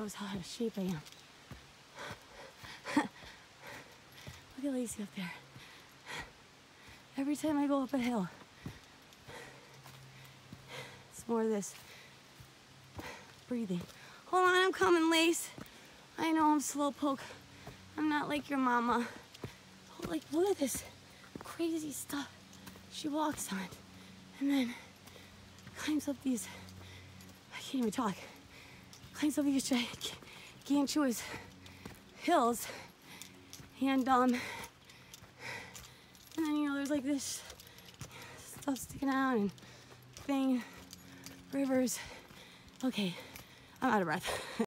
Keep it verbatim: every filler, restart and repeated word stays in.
Knows how out of shape I am. Look at Lacey up there. Every time I go up a hill, it's more of this breathing. Hold on, I'm coming, Lace. I know I'm slowpoke. I'm not like your mama. Oh, like, look at this crazy stuff she walks on, and then climbs up these. I can't even talk. Climbs up these gigantuous hills, and um, and then you know there's like this stuff sticking out and thing, rivers. Okay, I'm out of breath.